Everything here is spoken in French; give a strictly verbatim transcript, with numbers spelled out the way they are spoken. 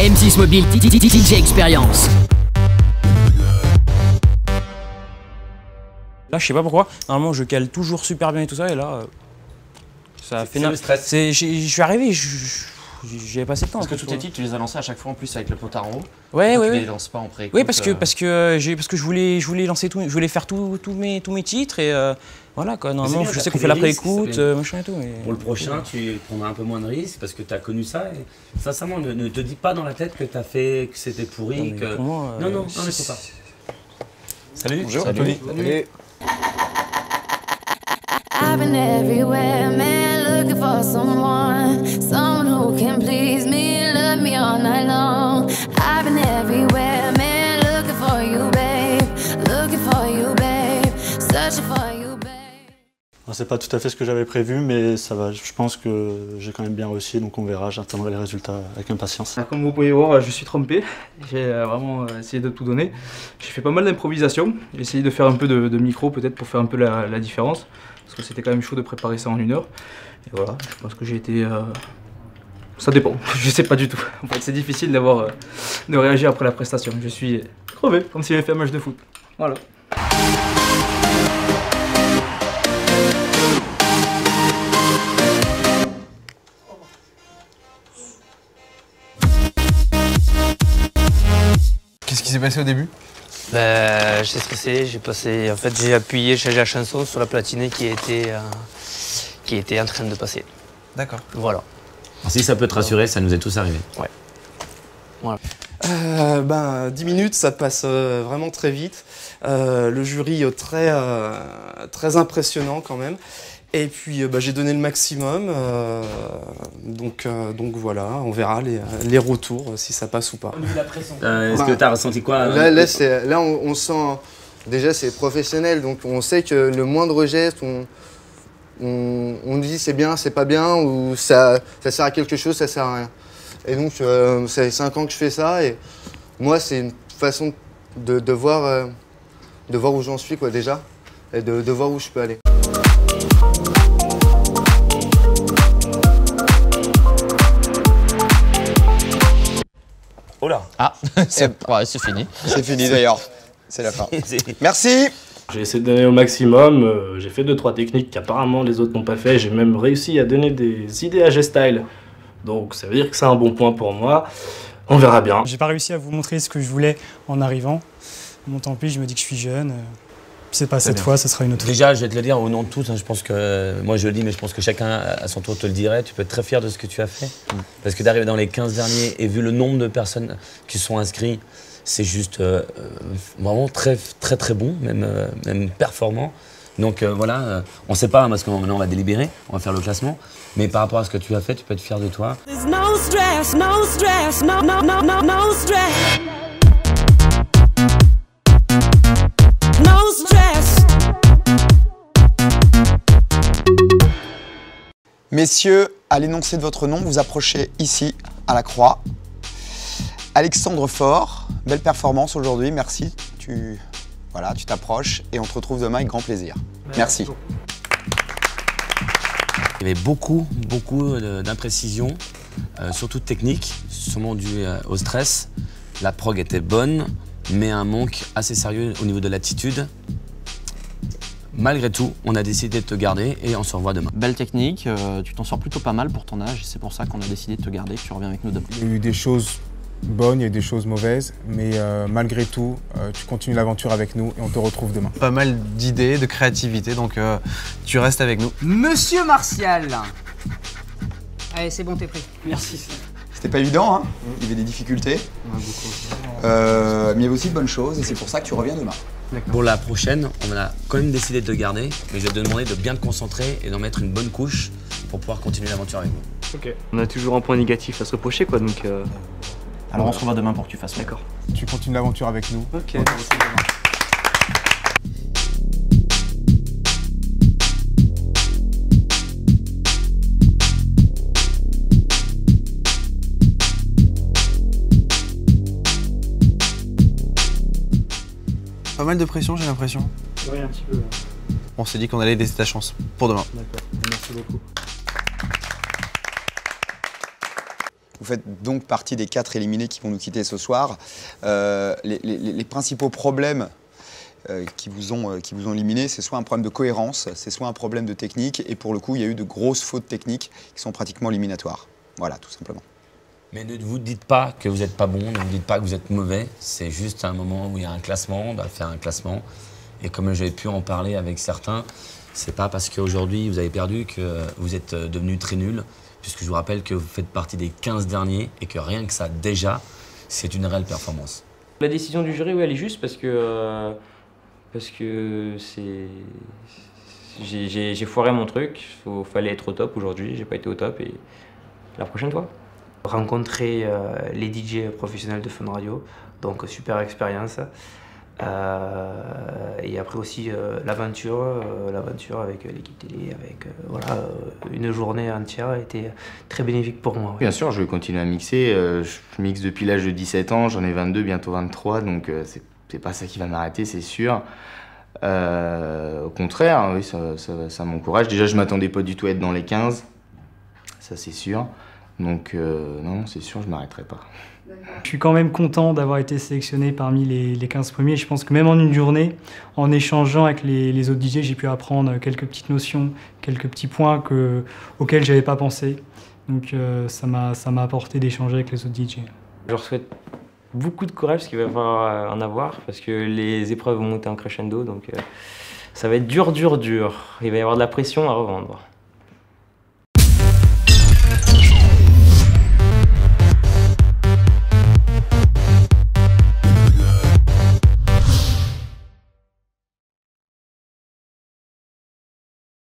M six Mobile D J Experience. Là, je sais pas pourquoi. Normalement, je cale toujours super bien et tout ça, et là, euh, ça a fait le stress. Je suis arrivé, j'y avais passé le temps. Parce que tous tes titres, tu les as lancés à chaque fois en plus avec le potard en haut. Ouais, ouais, tu ouais. les lances pas en pré. Oui, parce que parce que euh, j'ai parce que je voulais je voulais lancer tout, je voulais faire tous tout mes tous mes titres et euh, voilà quoi. Normalement, je sais qu'on fait l'après-écoute, euh, machin et tout. Mais... Pour le prochain, tu prendras un peu moins de risques parce que tu as connu ça. Et sincèrement, ne, ne te dis pas dans la tête que tu as fait, que c'était pourri. Non, que... moi, euh, non, non, non, mais faut pas. Salut. Bonjour. Salut. Salut. Salut. I've been everywhere, man, looking for someone, someone who can please me, love me all night long. I've been everywhere, man, looking for you, babe, looking for you, babe, searching for you, babe. C'est pas tout à fait ce que j'avais prévu, mais ça va. Je pense que j'ai quand même bien réussi, donc on verra. J'attendrai les résultats avec impatience. Comme vous pouvez voir, je suis trompé. J'ai vraiment essayé de tout donner. J'ai fait pas mal d'improvisation. J'ai essayé de faire un peu de, de micro, peut-être pour faire un peu la, la différence. Parce que c'était quand même chaud de préparer ça en une heure. Et voilà, je pense que j'ai été... Euh... Ça dépend, je sais pas du tout. En fait, c'est difficile d'avoir, euh, de réagir après la prestation. Je suis crevé, comme si j'avais fait un match de foot. Voilà. Qu'est-ce qui s'est passé au début? Ben, j'ai stressé, j'ai passé, en fait j'ai appuyé, j'ai la chanson sur la platinée qui était, euh, qui était en train de passer. D'accord. Voilà. Si ça peut te rassurer, ça nous est tous arrivé. Ouais. Voilà. Euh, ben, dix minutes, ça passe euh, vraiment très vite. Euh, le jury euh, très, euh, très impressionnant quand même. Et puis euh, bah, j'ai donné le maximum, euh, donc, euh, donc voilà, on verra les, les retours, si ça passe ou pas. Euh, Est-ce que tu as ressenti quoi? Là, là, là on, on sent, déjà c'est professionnel, donc on sait que le moindre geste, on, on, on dit c'est bien, c'est pas bien, ou ça, ça sert à quelque chose, ça sert à rien. Et donc euh, ça fait cinq ans que je fais ça, et moi c'est une façon de, de, voir, euh, de voir où j'en suis quoi, déjà, et de, de voir où je peux aller. Oh là. Ah, c'est ouais, fini. C'est fini d'ailleurs. C'est la fin. Merci. J'ai essayé de donner au maximum. Euh, j'ai fait deux trois techniques qu'apparemment les autres n'ont pas fait. J'ai même réussi à donner des idées à G-Style. Donc ça veut dire que c'est un bon point pour moi. On verra bien. J'ai pas réussi à vous montrer ce que je voulais en arrivant. Bon, tant pis, je me dis que je suis jeune. C'est pas cette bien. fois, ce sera une autre. Déjà, je vais te le dire au nom de tous, hein, je pense que, moi je le dis, mais je pense que chacun à son tour te le dirait, tu peux être très fier de ce que tu as fait. Mm. Parce que d'arriver dans les quinze derniers, et vu le nombre de personnes qui sont inscrites, c'est juste euh, vraiment très très très bon, même, euh, même performant. Donc euh, voilà, euh, on sait pas, hein, parce que maintenant on va délibérer, on va faire le classement, mais par rapport à ce que tu as fait, tu peux être fier de toi. No stress, no stress, no, no, no, no, no stress. No stress. Messieurs, à l'énoncé de votre nom, vous approchez ici, à la croix. Alexandre Faure, belle performance aujourd'hui, merci. Tu voilà, tu t'approches et on te retrouve demain avec grand plaisir. Merci. Merci. Il y avait beaucoup, beaucoup d'imprécisions, euh, surtout techniques, sûrement dû euh, au stress. La prog était bonne, mais un manque assez sérieux au niveau de l'attitude. Malgré tout, on a décidé de te garder et on se revoit demain. Belle technique, euh, tu t'en sors plutôt pas mal pour ton âge, c'est pour ça qu'on a décidé de te garder, que tu reviens avec nous demain. Il y a eu des choses bonnes, il y a eu des choses mauvaises, mais euh, malgré tout, euh, tu continues l'aventure avec nous et on te retrouve demain. Pas mal d'idées, de créativité, donc euh, tu restes avec nous. Monsieur Martial. Allez, c'est bon, t'es pris. Merci. C'était pas évident, hein. Il y avait des difficultés, ouais, euh, mais il y avait aussi de bonnes choses et c'est pour ça que tu reviens demain. Pour la prochaine, on a quand même décidé de te garder, mais je vais te demander de bien te concentrer et d'en mettre une bonne couche pour pouvoir continuer l'aventure avec nous. Ok. On a toujours un point négatif à se reprocher, quoi, donc... Euh... Alors on se revoit demain pour que tu fasses. D'accord. Tu continues l'aventure avec nous. Ok. Ouais. Pas mal de pression, j'ai l'impression. Oui, un petit peu. On s'est dit qu'on allait laisser ta chance pour demain. D'accord, merci beaucoup. faites donc partie des quatre éliminés qui vont nous quitter ce soir. Euh, les, les, les principaux problèmes euh, qui, vous ont, euh, qui vous ont éliminé, c'est soit un problème de cohérence, c'est soit un problème de technique, et pour le coup, il y a eu de grosses fautes techniques qui sont pratiquement éliminatoires. Voilà, tout simplement. Mais ne vous dites pas que vous n'êtes pas bon, ne vous dites pas que vous êtes mauvais. C'est juste un moment où il y a un classement, on va faire un classement. Et comme j'avais pu en parler avec certains, c'est pas parce qu'aujourd'hui vous avez perdu que vous êtes devenu très nul, puisque je vous rappelle que vous faites partie des quinze derniers et que rien que ça, déjà, c'est une réelle performance. La décision du jury, oui, elle est juste parce que, euh, parce que c'est... j'ai foiré mon truc, il fallait être au top aujourd'hui, j'ai pas été au top et la prochaine fois. Rencontrer euh, les D J professionnels de Fun Radio, donc super expérience. Euh, et après aussi euh, l'aventure, euh, l'aventure avec l'équipe télé, avec euh, voilà, euh, une journée entière a été très bénéfique pour moi. Ouais. Bien sûr, je vais continuer à mixer. Euh, je mixe depuis l'âge de dix-sept ans, j'en ai vingt-deux, bientôt vingt-trois, donc euh, c'est pas ça qui va m'arrêter, c'est sûr. Euh, au contraire, oui, ça, ça, ça m'encourage. Déjà, je m'attendais pas du tout à être dans les quinze, ça c'est sûr. Donc euh, non, c'est sûr, je m'arrêterai pas. Je suis quand même content d'avoir été sélectionné parmi les, les quinze premiers. Je pense que même en une journée, en échangeant avec les, les autres D J, j'ai pu apprendre quelques petites notions, quelques petits points que, auxquels je n'avais pas pensé. Donc euh, ça m'a ça m'a apporté d'échanger avec les autres D J. Je leur souhaite beaucoup de courage, parce qu'il va y avoir en avoir, parce que les épreuves vont monter en crescendo, donc euh, ça va être dur, dur, dur. Il va y avoir de la pression à revendre.